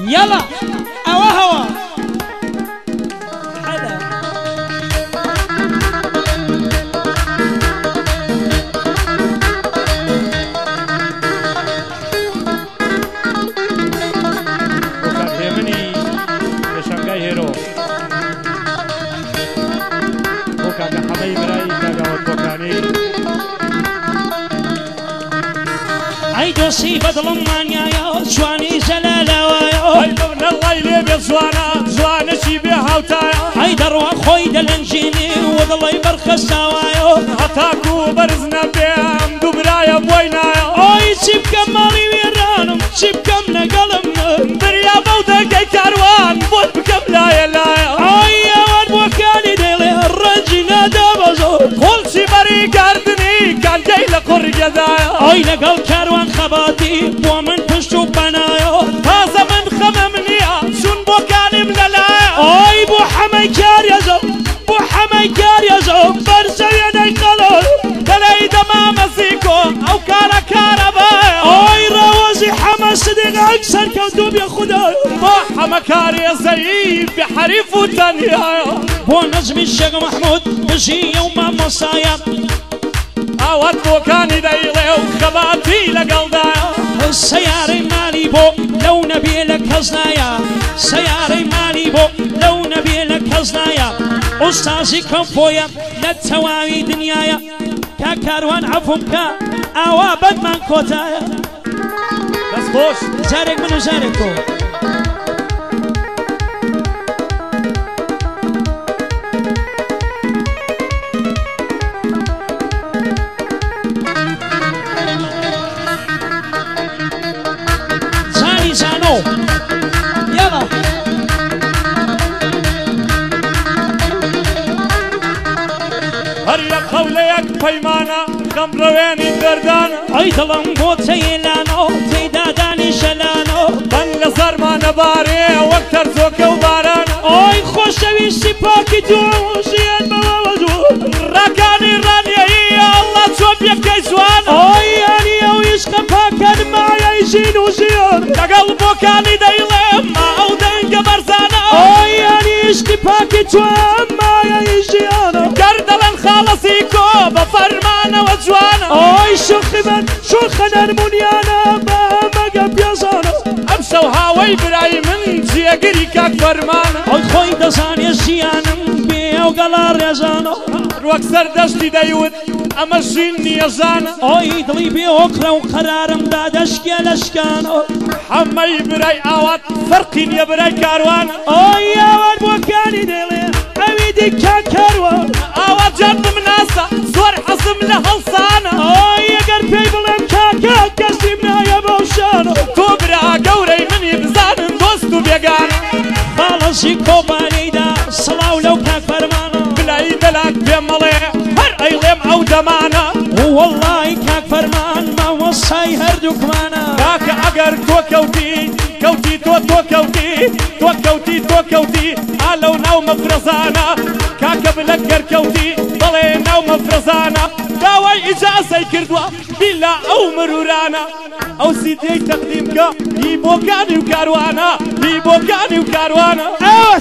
يلا أوا هوا هذا وكان هيمني لشنغاي هيرو وكان حمي براي كاغا وكاني أي دوسي بدل مانيا يا جواني جلالا ويا أي من الله يلي زوانا زوانا شي بها وتايا أي دروا خوي دلنجيني وضل يبرخص ويا هتاكو برزنا بهم دبرايا بوينايا أي شيب كمالي ويرانم شيب كم نقلم دريا بودك كاروان بود بكم لايا لايا أي واد بوكاني ديلي الرجينا دابزو كل شي بري كاردني كان جاي لقرية دايا أي لقل كاروان خباتي ومن بشو بنايا هذا من خممنيا شون بوكاني ملالايا أي بو حمي كار يزو بو حمي كار يزو برزيني قلل دلي دما مسيكو او كارا كاربايا أي روازي حما صديق أكثر كوتوب يا خداي ما حمكاري زيب بحريف وتنيايا بو نجم الشيخ محمود بجي يوم مصايا اوات بوكاني دايلي وخباتي لقلدايا السيارة مالي بو لو نبي لك هزنايا سيارة مالي بو لو نبي لك هزنايا أستاذي كفويا للتواوي دنيايا كاكاروان عفوك أوا بدمان كوتايا بس خوش زارك منو زاركو زاني زانو يلا هر لقوليك بيمانا خمرويني دردانا أي دلم بوتي لانو تيداداني شلانو بن لصر ما نباري واكتر زوك وبارانا أي خوشوي سيباكي دوشيان موازو راكاني رانيا الله تشوف يكي زوانا أي أني أو يشقى باكان معي يجين وزيان تقلبو كاني دايلي ما او دنجا برزانا أي أني يشقى باكي توام معي يجيانا قردلن خالصيكو بفرمانا وجوانا أي شخنا المنيانا بهما قبيزانا امسو هاوي براي من جيقري كاك فرمانا أي خوي دزاني الزيانم بيو قلار يزانا واكسر دشتي دايود اما الجيني يزانا أي دلي بيوكرا وقرارم دادشكي لشكانا حمي براي اوات فرقين يا براي كاروانا أي أواد بوكاني ديلي أويدي كاكاروان اوات جرد مناسا زور حصم لهلصانا أي أقر بيبلم كاكا كسيمنا يا بوشانا توبرا قوري من يبزان دوستو بيقانا خالصي كوباني دا صلاو لو كاك فرمانا بلاي دلاك بيمالي هر ايليم او دمانا والله كاك فرمان ما وصاي هردوك مانا كاك اقر توكوتي كوتي توكوتي الو ناو مفرزانا كاك بلقر كوتي ضلي ناو مفرزانا داوي اجازة كردوا بلا او مرورانا او سيدي تقديمك يبوكاني وكاروانا يبوكاني وكاروانا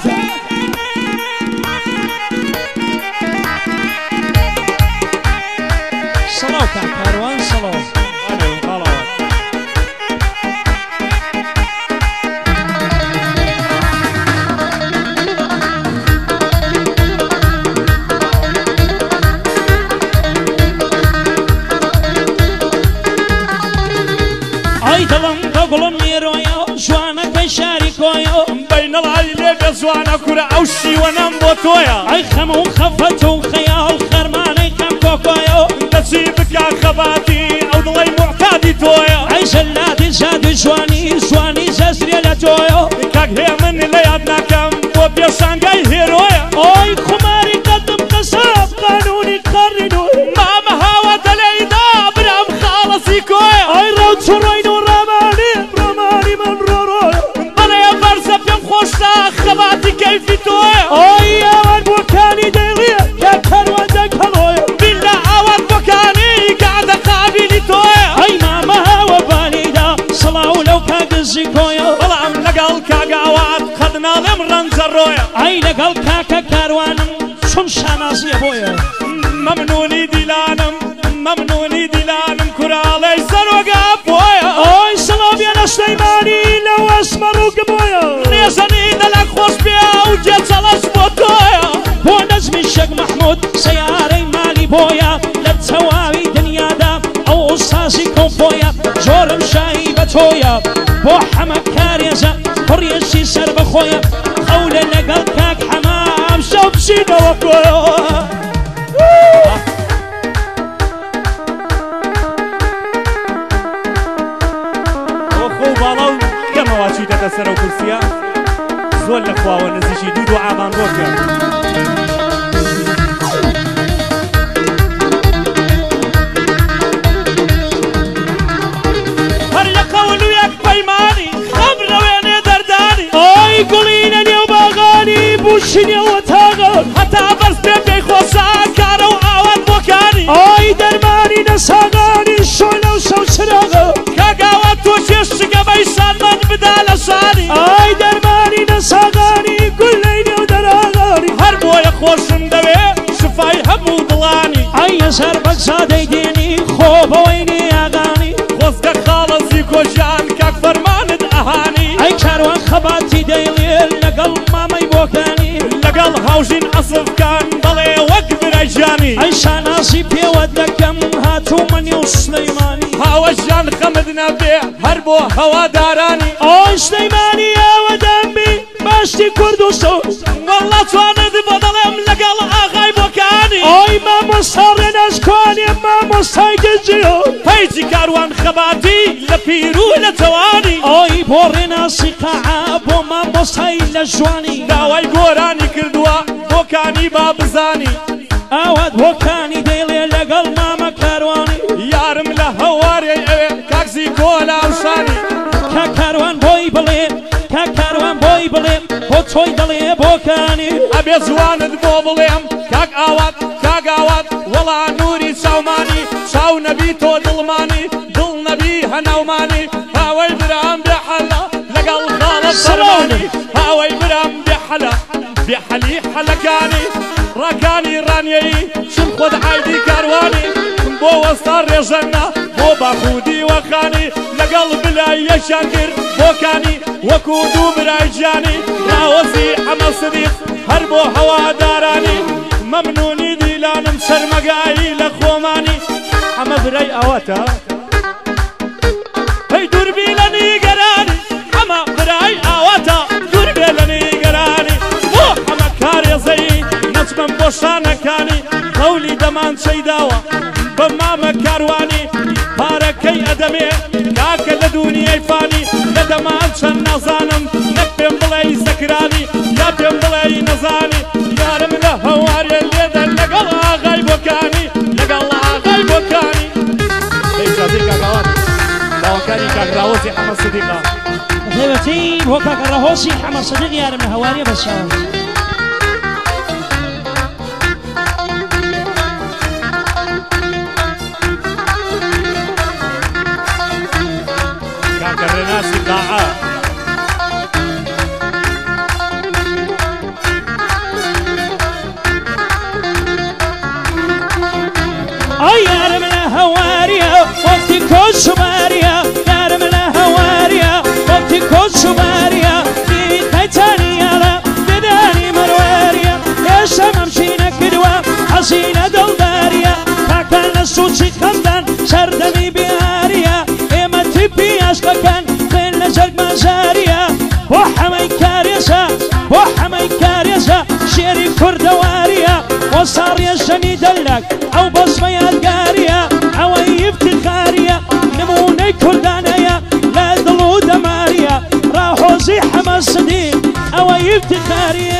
صلاو كاك كاروان صلاو أي دلم بقولم نيرويا جوانا بشاري كويا بين العيلة بزوانا كرة أوشي ونم بوتويا أي خمو خفتو خيال خرماني كم كوكويا نسيبك خباتي أو ضلي معتادي تويا أي جلادي زاد جواني زازري لتويا كاك هي من اللي يدنا كم وبيشانغاي هيرويا أي خماري قدم قصاب قانوني قرنو ماما هوا دليدا برام خالصي كويا أي روت سرينو رماني من رورويا بلا يفرسة بيم خوشتا خباتي كيفي تويا أي أوان بوكاني ديليا يا كروان لەگەڵ کاکە کاروانم چۆن شانازیە بۆیە مەمنونی دیلانم مەمنونی دیلانم کوراڵەی سەرۆگا بۆیە ئۆی سڵاویانە سلەیمانی لەو ئەسمەڕووکە بۆیە نێژەنی دەلەک خۆش پێ و جێچەڵەش بۆ تۆیە بۆ نەزمی شەک مەحموود سەیارەی مالی بۆیە لە تەواوی دنیادا ئەو ئوستازی کۆمپۆیە زۆرم شایی بە تۆیە بۆ حەمە کارێزە پڕیەشی سەر بەخۆیە خەولە لەگەڵ کاک حەمام شەو بچینەوە کۆیەوە چیتەکە سەر و کورسیە زۆر لە خواوە نزیشی دوو دوعامان بۆ کرد هەر لە قەول و یەک پەیمانی خەم ڕەوێنێ دەردانی ئۆی گوڵینە نێو باغانی بوشی نێوە تاغان هەتا بەرز پێ پێی خۆشان کارە و ئاوات بۆکانی ئۆی دەرمانی نەساغانی شۆی لەو شەو چراغە کاگاوە تۆ شێشگەبەی شانمان بدا لە شانی ئای دەرمانی نەساغانی گول لەی نێو دەراغانی هەر بۆیە خۆشم دەوێ شفای هەموو دڵانی ئای هەزار بەگزادەی دێنی خۆ بەوەی نێیاغانی خۆزگە خاڵەزی کۆژیان کاک فەرمانت ئەهانی ئەی کاروان خەباتی دەیڵێ لەگەڵ مامەی بۆکانی لەگەڵ هاوژین ئەسفکان بەڵێ وەک برایژانی ئەی شانازی پێوە دەکەم هاتوومە نێو سلەیمانی هاوەژیان خەمت نەبێ هەر بۆ هەوادارانی ئۆی سلەیمانی ئەوە دەمبی باشتی کورد و سۆز وەڵڵا توانێت بۆ دەڵێم لەگەڵ ئاغای بۆکانی ئۆی مامۆستا ڕێنەشکوانێ مامۆستای گەنجیۆ هەیجی کاروان خەباتی لە پیر و لە جەوانی ئۆی بۆ ڕێناسی قاعە بۆ مامۆستای لە جوانی داوای گۆرانی کردووە بۆکانی با بزانی ئاوات بۆکانی دەیڵێ لەگەڵ مامە کاروانی یارم لە هەوارێ ئەوێ کاکزی کۆلاوشانی کا کاروان بۆی بڵێ کا کاروان بۆی بڵێ بۆ تۆی دەڵێ بۆکانی ئەبێ جوانت بۆ بڵێم کاک ئاوات کاک ئاوات وەڵا نووری چاومانی چاو نەبی تۆ دڵمانی دڵ نەبی هەناومانی هاوەی برام بێحەلە لەگەڵ خاڵە سەرمانی هاوەی برام بێحەلە بێحەلی حەلەکانی ڕاکانی ڕانیەی چم خۆت عایدی کاروانی بۆ وەستا ڕێژەنە بۆ باخودی وەخانی لەگەڵ بلای یەشان کرد بۆکانی وەکو دوو برای گیانی لاوەزی ئەمە سدیق هەر بۆ هەوادارانی مەمنونی دیلانم سەرمەگایی لە خۆمانی ئەمە برای ئەوەتە هەی دووربی لە نیگەرانی ئەمە برای ئەوەتە دووربێ لە نیگەرانی بۆ ئەمە کارێزەی نەچمەم بۆ شانەکانی قەولی دەمان چەیداوە بە مامە کاروانی پارەکەی ئەدەمێ کاکە لە دونیای فانی لە دەمان چەند نەزانم نەک پێم بڵێ سەکرانی یا پێم بڵێ نەزانی یارم لە هەوارێ لێدە لەگەڵ ئاغای بۆکانی لەگەڵ ئاغای بۆکانی ئیجازەی کاکاوات داواکانی کاکراوەزی حەمە سدیقا دەبەتی بۆ کاکە ڕەهۆسی حەمە سەدیق یارم لە هەوارێ بەسیاوە ڕێناسی قاعە ئەی یارم لە هەوارە وەختی کۆچوبارە یارم لە هەوارە وەختی کۆچوبارە دیتەیتانیاڵە ددانی مەروارە هێشتا مەمچی نەکردووە حەزینە دڵداریە کاکە لە سوچی خەمدان سەردەمی بیاریە ئێمە تیپی ئەشقەکەن خوێن لە جەرگمەزاریە بۆ حەمەی کارێزە بۆ حەمەی کارێزە شێری کوردەواریە بۆ ساڕێژەنی دەلەک ئەو بەزمە یادگاریە ئەوەی ئیفتیخاریە نمونەی کوردانەیە لە دڵ و دەماریە ڕاهۆزی حەمە سدیق ئەوەی ئیفتیخاریە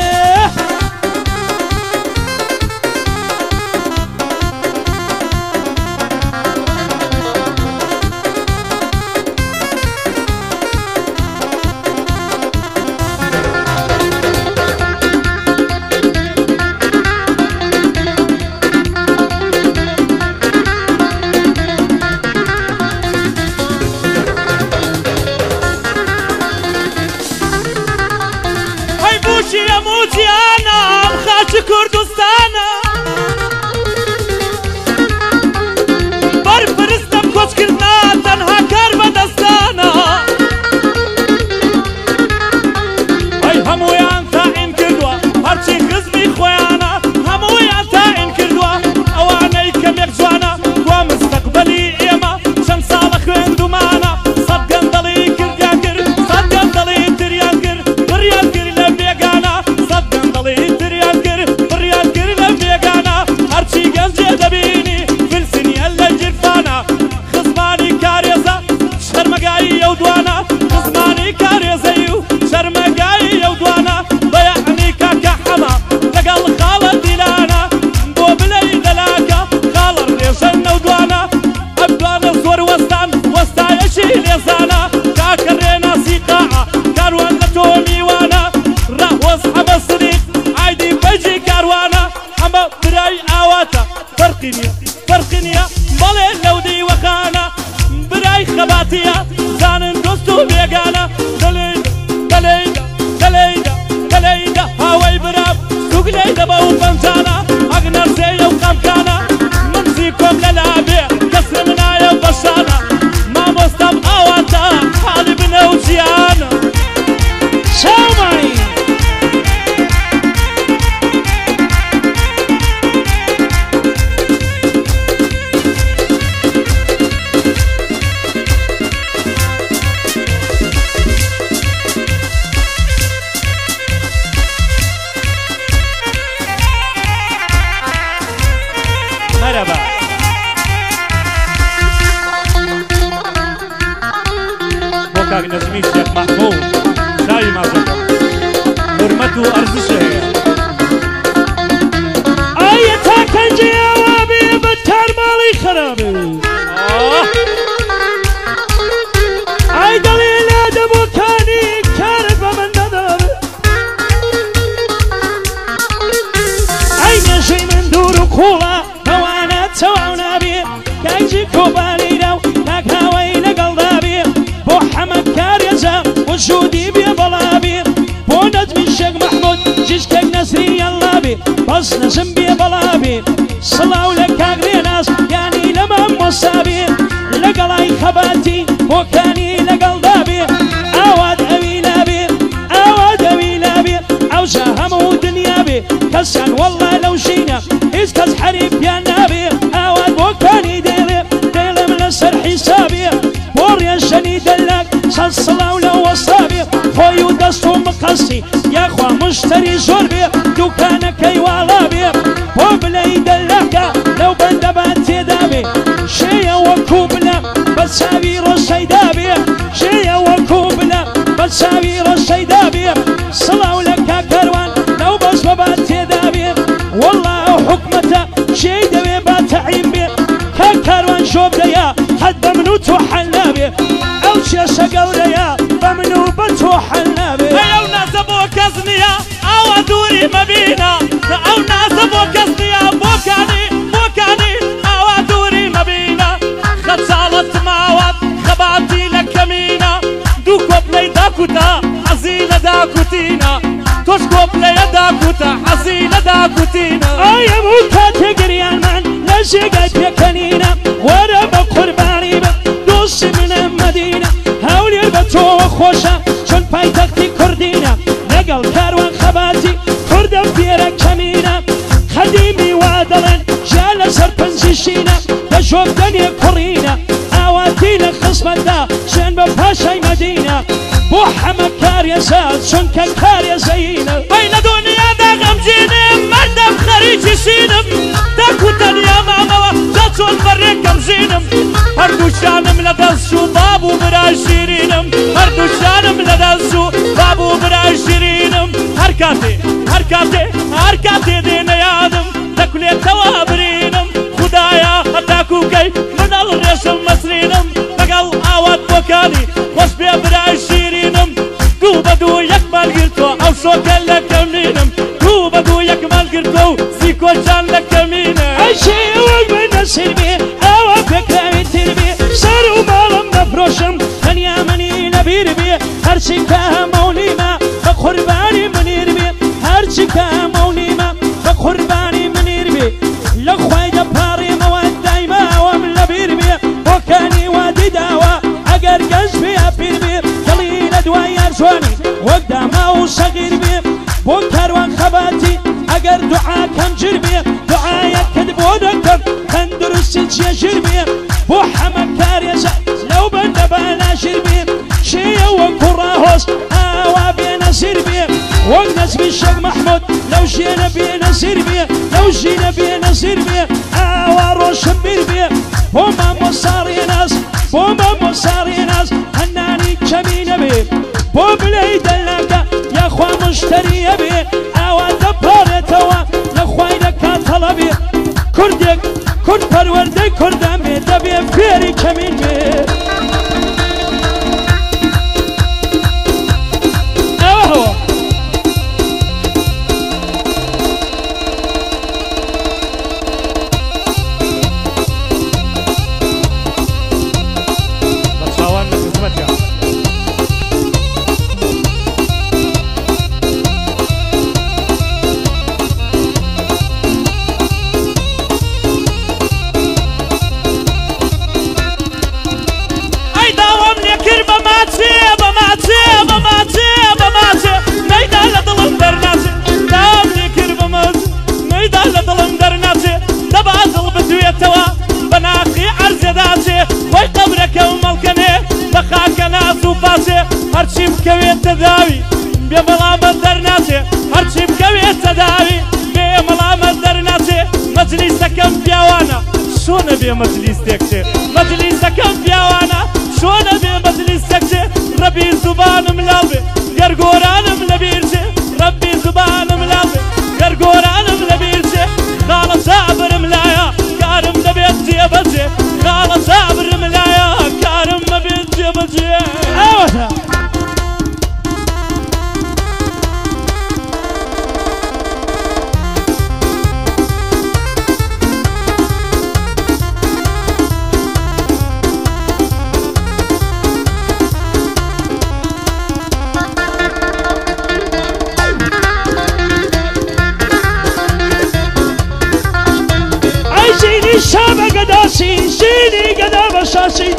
بڕیان کرد لە بێگانە هەرچی گەنجێ دەبینی فلسنیە لە جرفانە خزمانی کارێزە شەرمەگایی ئەو دوانە خزمانی کارێزەی و شەرمەگایی ئەو دوانە بەیانی کاکە حەما لەگەڵ خاڵە دیلانە بۆ بلەی دەلاکە خاڵە ڕێژەن ئەو دوانە ئەم دوانە زۆر وەستان وەستایەکی لێزانە کاکە ڕێناسی قاعە کاروان لە تۆ میوانە ڕاوەز ئەمە سنیق عایدی بەجی کاروانە ئەمە برای ئاواتە فەرقی نییە بەڵێ لەو دیوەخانە برای خەباتیە زانن دۆست و بێگانە دەلەیدا هاوای برام سوگ لێیدە بە و پەنجانە ئەگنەرزێ و قەمکانە منزی کۆم لەلابێ کەسم نایە و بەشانە مامۆستام ئاواتە حاڵی بنە و جیانە سامای مرحبا بۆ کاک نەزمی شێخ مەحموود چاوی مازەکەم حورمەت و ئەرزشە هەیە ئایا تا کەنجەیەوە بێ بە تارماڵی خراپە ئای دەڵێ لا دەبۆکانی کارت بە من دەدابێ ئای نێژەی من دوور و قوڵە بەوانە تەواو نابێ کاکجی کۆبانیدا و کاک هاوای لەگەڵدا بێ بۆ حەمە کارێزە وجودی بێ بەڵابێ بۆ نەجمی شێخ مەحموود جیشکێک نەسری ئەڵڵا بێ بەس نەزم بێ بەڵابێ سڵاو لە کاک ڕێناس یانی لە مامۆستا بێ لەگەڵای خەباتی بۆکانی لەگەڵدا بێ ئاوات ئەوی لابێ ئاوات ئەوی لابێ ئەوجا هەموو دنیا بێ کەسیان وەڵڵا لەو ژینە هیچ کەس حەریفیان نابێ ئاوات بۆکانی دێڵێ دێڵێم لەسەر حیسابێ بۆ ڕێژەنی دەلاک چەند سڵاو لە وەستا بێ خۆی و دەست و مقەسی یاخوا مشتری زۆر بێ دوکانەکەی واڵا بێ بۆ بلەی دەلاکە لەو بەندەبان تێدا بێ شێیە وەکوو بلە بە چاوی ڕۆژەیدا بێ شێیە وەکوو بلە بە چاوی ڕۆژەیدا بێ سڵاو لە کاکەروان لەو بەش بەبات تێدا بێ وەڵڵا ئەو حکومەتە شێی دەوێ با تەعیم بێ کاکەروان شۆبدەیە حەد بە من و تۆ حەل نابێ ئەو کێشە گەورەیە بە من و بە تۆ حەل نابێ ئەو نازە بۆ کەس نییە ئاوا دووری مەبینە ئەو نازە بۆ کەس نییە بۆکانی ئاوا دووری مەبینە خەچاڵت ماوەت خەباتی لە کەمینە دوو کۆپلەی داکوتە حەزی لە داکوتینە تۆش کۆپلەیە داکوتە حەزی لە داکوتینە ئایا بوو کاتێگریانمان لە ژێگای پێکەنینە وەرە بە قوربانی بە دۆستی منە مەدینە هەولێر بە تۆوە خۆشە چۆن پایتەختی کوردینە لەگەڵ کاروان خەباتی کوردە فێرە کەمینە خەدیمی وا دەڵێن ژیا لەسەر پەنجشینە لە ژۆبدەنێ کوڕینە ئاواتی لە خزمەتدا شوێن بە پاشای مەدینە بۆ حەمە کارێزە چونکە کارێزەینە ئەی لە دنیادا غەمگینم مەردەم خەریکی شینم دەکو تەنیا مامەوە دا چۆن بەڕێکەم ژینم هەردووشانم لە دەست و باب و برای شیرینم هەردووشانم لە دەست و باب و برای شیرینم هەر کاتێ دێنە یادم دەکولێتەوە برینم خودایە هەتاکوکەی منەڵ ڕێشم مەسرینم لەگەڵ ئاوات بۆکانی خۆش بێ برای شیرینم دوو بە دوو یەک مالگرتووە ئەو شۆکە لە کەمینم دوو بە دوو یەک مالگرتووە و سیکۆچان لە کەمینە ئەشێ ئەوەک بە نەسیر بێ ئەوە پێکراوی تر بێ سەر و ماڵم بەفرۆشم تەنیا منی لەبیر بێ هەرچی کە هەمەونیمە بە قوربانی منیر بێ هەرچی کە هەمەونیمە بە قوربانی منیر بێ لە خوای دەپاڕێمەوە دایماوەم لەبیر بێ بۆکانی وادی داوە ئەگەر گەنج بێ پیر بێ دڵی لە دوای یارجوانی وەک داما و شەغیر بێ بۆ کاروان خەباتی ئەگەر دوعاکەم جر بێ دوعایەکت بۆ دەکەم تەندروستی جێژر بێ بۆ حەمە کارێزە لەو بەندەبە ناژر بێ شێیە وەکو ڕاهۆز ئاوا بێ نەزیر بێ وەک نەزمی شێخ مەحموود لەو ژێنە بي نزير بي لو جينا بي نزير بي روش بير بي بوما مصاري ناس بوما مصاري ناس هناني كمين بي بوبلي دلاكا يا اخوة مشتري بي دبار توا لخوينك طلبي كردك كرد پروردك كردم بي دبي فيري كمين بي هرچی بکەوێت تەداوی بێ بەڵامە دەرناچێ هەرچی بکەوێت تەداوی بێ بەڵامە دەرناچێ مەجلیسەکەم پیاوانە شۆنە بێ مەجلیسێکچێ مەجلیسەکەم پیاوانە شۆنە بێ مەجلیسێکچێ ڕەبی زوبانم لاڵ بێ گەرگۆرانم لەبیرچێ ڕەبی زوبانم لاڵ بێ گەرگۆرانم لەبیرچێ خاڵە چابرم لایە کارم دەبێت جێبەجێ خاڵە چابرم لایە کارم مەبێت جێبەجێ شام قداسي جيني قدا بشاشي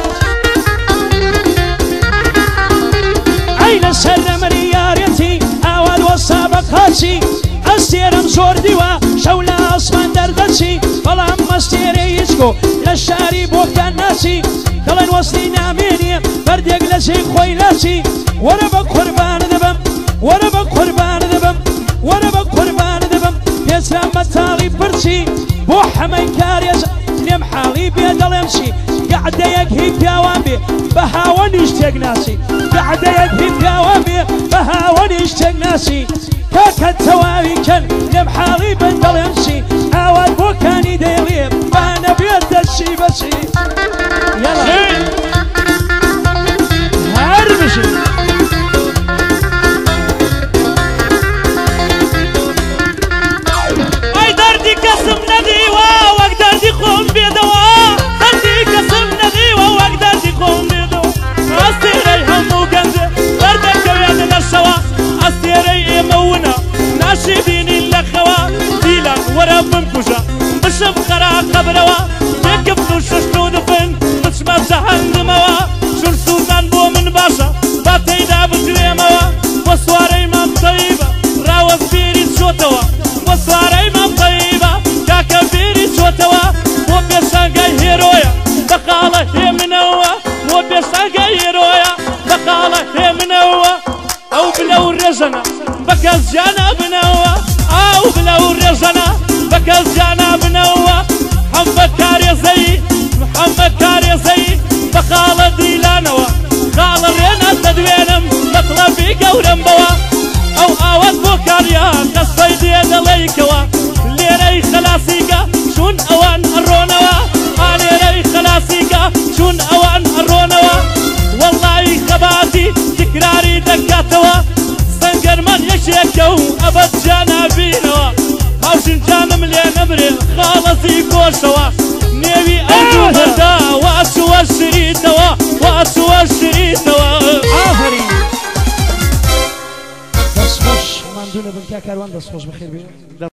عين سلم ريارتي اول وصابك هاتي استيرم زور ديوا شولا اصمان دردسي فلام مستيري يسكو للشاري بوكان ناسي دلن وصلي ناميني بردق لسي خويلاسي وربك قربان دبم وربك قربان دبم وربك قربان دبم يسلام متالي برسي بو حمي كاريز لم حالي بيد الامشي قاعد يكهي بيوامي بهاون يشتاق ناسي قاعد يكهي بيوامي بهاون يشتاق ناسي كاك التواوي كان لم حالي بيد الامشي اواد بو كان يديري بانا بيد الشي بشي يلا هربشي قسم نديوه وقدرتي قوم بيدوا دردي قسم نديوه وقدرتي قوم بيدوا استيري هم وقنزه دردك ويد نشوا استيري امونا ناشديني اللخوا ديلا ورا منكوشا بشم خرا قبروا يكفلو ششتو دفن بشما جهنموا شر سوزان بو من باشا باتيدا بجريموا وسواري مام طيبه راوز بيري شوتوا وسواري مام طيبه كبيري شوتوا وبيشانغاي هيرويا بقالة هي منوة وبيشانغاي هيرويا بقالة هي منوة أو بلو الرجنة بكز جانا بنوة أو بلو الرجنة بكز جانا بنوة محمد كاري زي محمد كاري زي بقالة ديلانوة خالة رينا تدوينم مطلبي قورم بوا أو آوات بوكاريا نصيدي دليكوا ليري خلاصيقة شون اوان الرونوا ليري خلاصيقة شون اوان الرونوا والله خباتي تكراري دكاتوا سنقر من يشيكو ابد جانا بينوا هاوشن جانا مليان امري خالصي كوشوا نيوي ارجو هدا واسوا الشريتوا واسوا الشريتوا آفرين دست خوش ممنون بن که کاروان دست خوش بخیر بید